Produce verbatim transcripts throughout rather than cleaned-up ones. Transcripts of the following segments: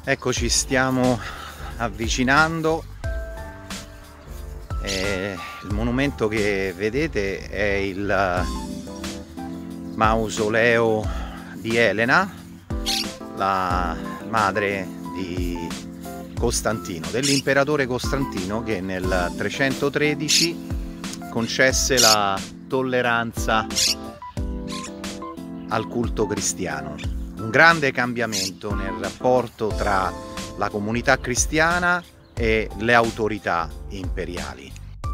Eccoci, stiamo avvicinando. E il monumento che vedete è il mausoleo di Elena, la madre di Costantino, dell'imperatore Costantino, che nel trecentotredici concesse la tolleranza al culto cristiano. Un grande cambiamento nel rapporto tra la comunità cristiana e le autorità imperiali.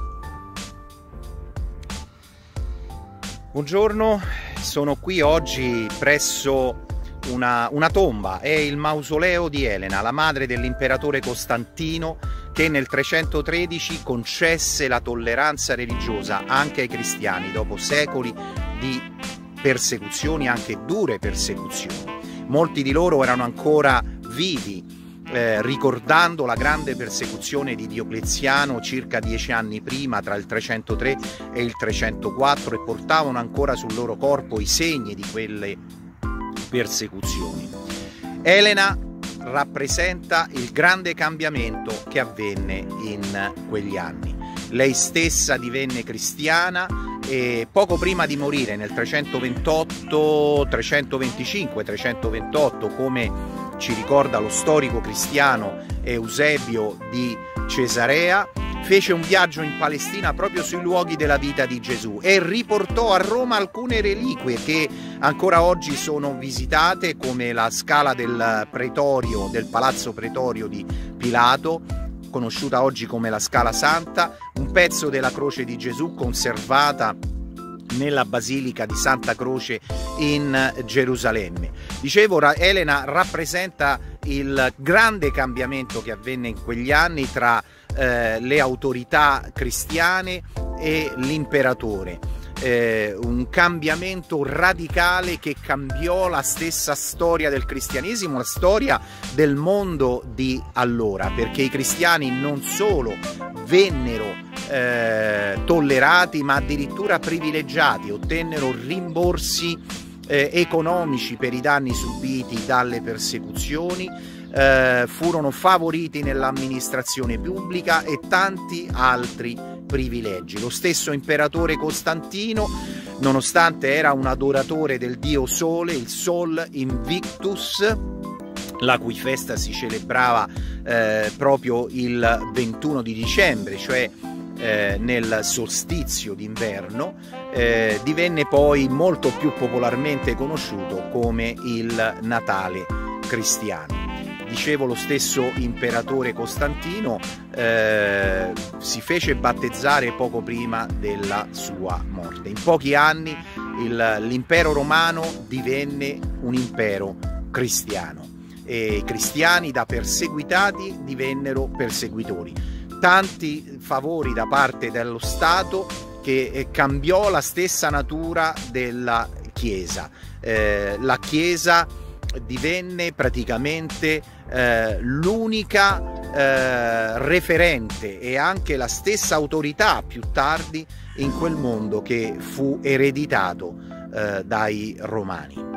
Buongiorno, sono qui oggi presso una, una tomba, è il mausoleo di Elena, la madre dell'imperatore Costantino, che nel trecentotredici concesse la tolleranza religiosa anche ai cristiani dopo secoli di persecuzioni, anche dure persecuzioni. Molti di loro erano ancora vivi, eh, ricordando la grande persecuzione di Diocleziano circa dieci anni prima, tra il trecentotré e il trecentoquattro, e portavano ancora sul loro corpo i segni di quelle persecuzioni. Elena rappresenta il grande cambiamento che avvenne in quegli anni. Lei stessa divenne cristiana e poco prima di morire, nel trecentoventotto, trecentoventicinque, trecentoventotto, come ci ricorda lo storico cristiano Eusebio di Cesarea, fece un viaggio in Palestina proprio sui luoghi della vita di Gesù e riportò a Roma alcune reliquie che ancora oggi sono visitate, come la scala del pretorio, del palazzo pretorio di Pilato, conosciuta oggi come la Scala Santa, un pezzo della croce di Gesù conservata nella Basilica di Santa Croce in Gerusalemme. Dicevo, Elena rappresenta il grande cambiamento che avvenne in quegli anni tra eh, le autorità cristiane e l'imperatore. Eh, un cambiamento radicale che cambiò la stessa storia del cristianesimo, la storia del mondo di allora, perché i cristiani non solo vennero eh, tollerati, ma addirittura privilegiati, ottennero rimborsi eh, economici per i danni subiti dalle persecuzioni, eh, furono favoriti nell'amministrazione pubblica e tanti altri privilegi. Lo stesso imperatore Costantino, nonostante era un adoratore del dio Sole, il Sol Invictus, la cui festa si celebrava eh, proprio il ventuno di dicembre, cioè eh, nel solstizio d'inverno, eh, divenne poi molto più popolarmente conosciuto come il Natale cristiano. Dicevo, lo stesso imperatore Costantino eh, si fece battezzare poco prima della sua morte. In pochi anni l'impero romano divenne un impero cristiano e i cristiani, da perseguitati, divennero perseguitori. Tanti favori da parte dello Stato che cambiò la stessa natura della Chiesa. Eh, la Chiesa divenne praticamente eh, l'unica eh, referente e anche la stessa autorità più tardi in quel mondo che fu ereditato eh, dai Romani.